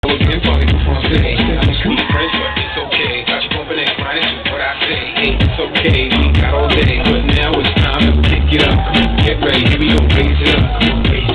again, party before I'm day. I'm a sweet French, but it's okay. Got you bumping and grinding to what I say. Hey, it's okay, we got all day, but now it's time to pick it up. Get ready, here we go, raise it up.